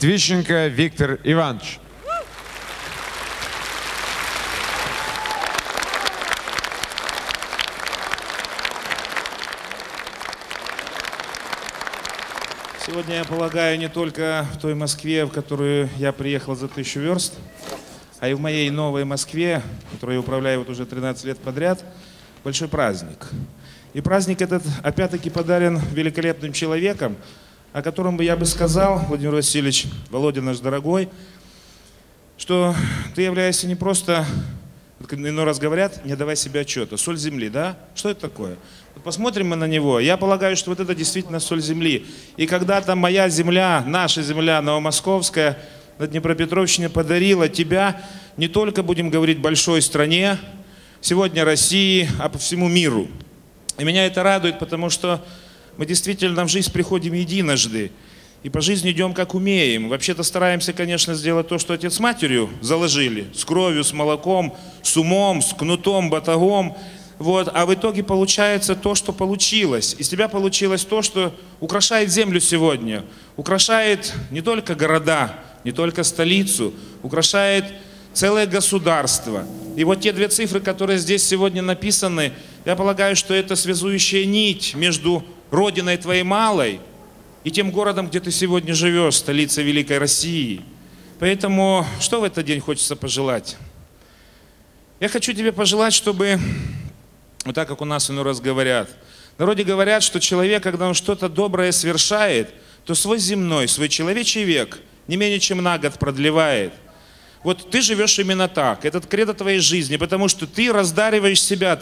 Твищенко Виктор Иванович. Сегодня, я полагаю, не только в той Москве, в которую я приехал за 1000 верст, а и в моей новой Москве, которую я управляю вот уже 13 лет подряд, большой праздник. И праздник этот опять-таки подарен великолепным человеком, о котором бы я бы сказал, Владимир Васильевич, Володя наш дорогой, что ты являешься не просто, иной раз говорят, не давай себе отчета, соль земли, да? Что это такое? Вот посмотрим мы на него. Я полагаю, что вот это действительно соль земли. И когда-то моя земля, наша земля новомосковская, на Днепропетровщине подарила тебя не только, будем говорить, большой стране, сегодня России, а по всему миру. И меня это радует, потому что мы действительно в жизнь приходим единожды. И по жизни идем как умеем. Вообще-то стараемся, конечно, сделать то, что отец с матерью заложили. С кровью, с молоком, с умом, с кнутом, батагом. Вот. А в итоге получается то, что получилось. Из тебя получилось то, что украшает землю сегодня. Украшает не только города, не только столицу. Украшает целое государство. И вот те две цифры, которые здесь сегодня написаны, я полагаю, что это связующая нить между родиной твоей малой и тем городом, где ты сегодня живешь, столица Великой России. Поэтому что в этот день хочется пожелать? Я хочу тебе пожелать, чтобы, вот так как у нас иной раз говорят, в народе говорят, что человек, когда он что-то доброе совершает, то свой земной, свой человечий век не менее чем на год продлевает. Вот ты живешь именно так, этот кредо твоей жизни, потому что ты раздариваешь себя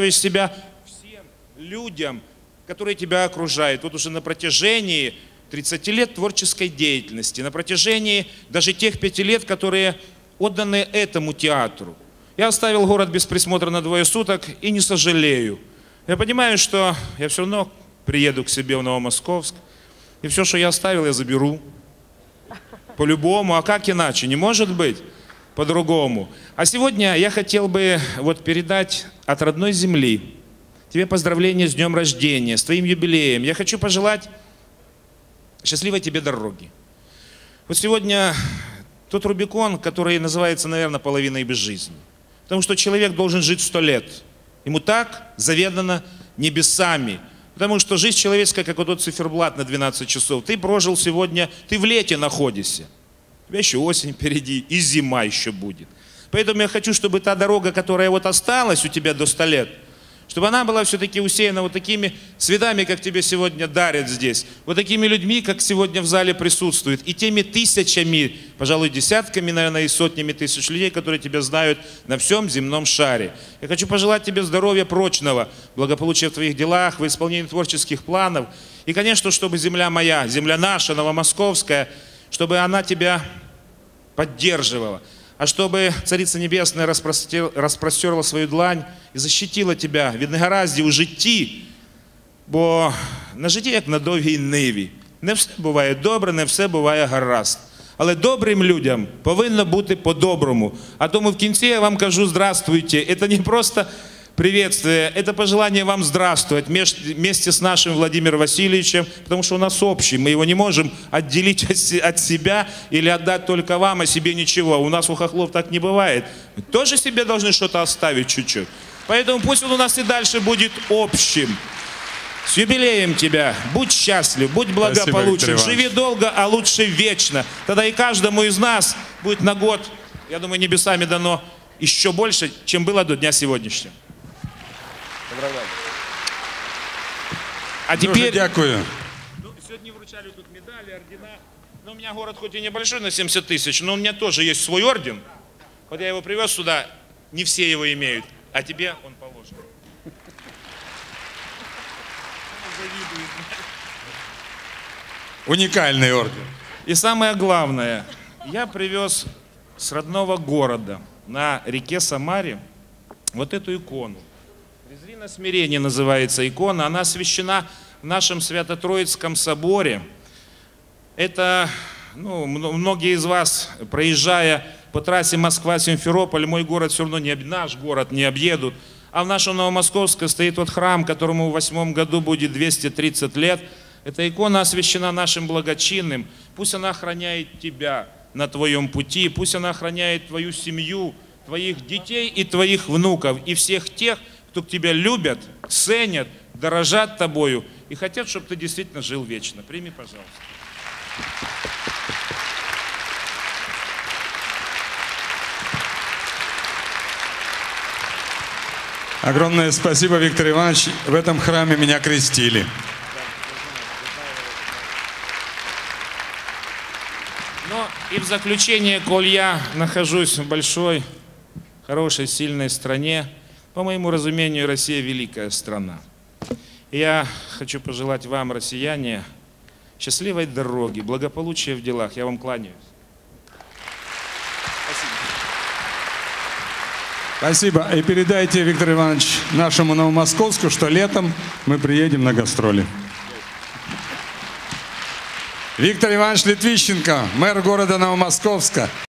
всем людям, которые тебя окружают. Вот уже на протяжении 30 лет творческой деятельности, на протяжении даже тех 5 лет, которые отданы этому театру. Я оставил город без присмотра на 2 суток и не сожалею. Я понимаю, что я все равно приеду к себе в Новомосковск, и все, что я оставил, я заберу. По-любому, а как иначе? Не может быть по-другому. А сегодня я хотел бы вот передать от родной земли тебе поздравления с днем рождения, с твоим юбилеем. Я хочу пожелать счастливой тебе дороги. Вот сегодня тот Рубикон, который называется, наверное, половиной безжизни. Потому что человек должен жить 100 лет. Ему так заведано небесами. Потому что жизнь человеческая, как вот тот циферблат на 12 часов. Ты прожил сегодня, ты в лете находишься. У тебя еще осень впереди, и зима еще будет. Поэтому я хочу, чтобы та дорога, которая вот осталась у тебя до 100 лет, чтобы она была все-таки усеяна вот такими цветами, как тебе сегодня дарят здесь, вот такими людьми, как сегодня в зале присутствуют, и теми тысячами, пожалуй, десятками, наверное, и сотнями тысяч людей, которые тебя знают на всем земном шаре. Я хочу пожелать тебе здоровья прочного, благополучия в твоих делах, в исполнении творческих планов, и, конечно, чтобы земля моя, земля наша, новомосковская, чтобы она тебя поддерживала. А чтобы Царица Небесная распростерла свою длань і защитила тебя від негараздів у житті, бо на житті, як на довгій ниві, не все буває добре, не все буває гаразд. Але добрим людям повинно бути по-доброму. А тому в кінці я вам кажу «здравствуйте». Это не просто приветствие, это пожелание вам здравствовать вместе с нашим Владимиром Васильевичем, потому что у нас общий, мы его не можем отделить от себя или отдать только вам, а себе ничего. У нас у хохлов так не бывает. Мы тоже себе должны что-то оставить чуть-чуть. Поэтому пусть он у нас и дальше будет общим. С юбилеем тебя, будь счастлив, будь благополучен, живи долго, а лучше вечно. Тогда и каждому из нас будет на год, я думаю, небесами дано еще больше, чем было до дня сегодняшнего. А теперь... Дякую. Ну, сегодня вручали тут медали, ордена. Но у меня город хоть и небольшой, на 70 тысяч, но у меня тоже есть свой орден. Вот я его привез сюда, не все его имеют, а тебе он положен. Уникальный орден. И самое главное, я привез с родного города на реке Самаре вот эту икону. Презрина смирения называется икона. Она освящена в нашем Свято-Троицком соборе. Это, ну, многие из вас, проезжая по трассе Москва-Симферополь, мой город все равно наш город не объедут. А в нашем Новомосковске стоит вот храм, которому в 2008 году будет 230 лет. Эта икона освящена нашим благочинным Пусть она охраняет тебя на твоем пути, пусть она охраняет твою семью, твоих детей и твоих внуков, и всех тех, кто тебя любят, ценят, дорожат тобою и хотят, чтобы ты действительно жил вечно. Прими, пожалуйста. Огромное спасибо, Виктор Иванович. В этом храме меня крестили. Но и в заключение, коль я нахожусь в большой, хорошей, сильной стране, по моему разумению, Россия великая страна. И я хочу пожелать вам, россияне, счастливой дороги, благополучия в делах. Я вам кланяюсь. Спасибо. И передайте, Виктор Иванович, нашему Новомосковску, что летом мы приедем на гастроли. Виктор Иванович Литвищенко, мэр города Новомосковска.